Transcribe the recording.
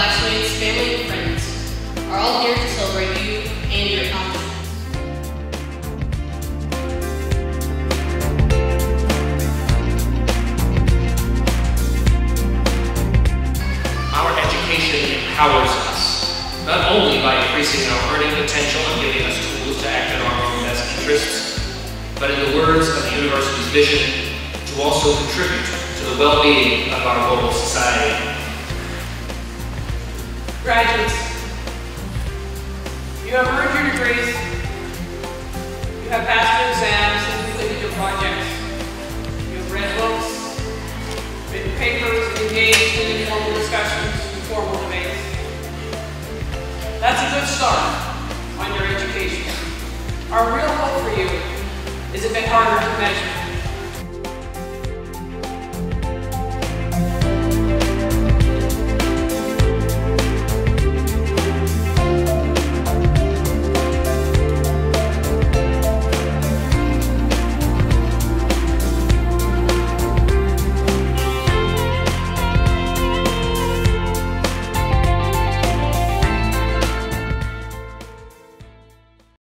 classmates, family, and friends are all here to celebrate you and your accomplishments. Our education empowers us, not only by increasing our earning potential and giving us tools to act in our own best interests, but in the words of the university's vision, to also contribute to the well-being of our whole society. Graduates, you have earned your degrees, you have passed your exams and completed your projects, you have read books, written papers, and engaged in informal discussions and formal debates. That's a good start.